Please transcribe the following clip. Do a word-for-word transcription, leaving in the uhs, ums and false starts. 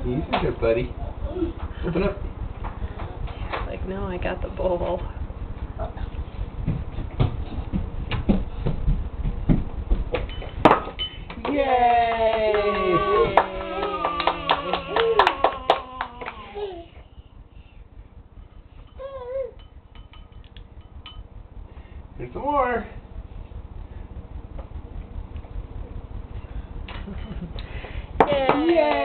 Easy there, buddy. Open up. Like, no, I got the bowl. Yay! Here's some more. Yay! Yay!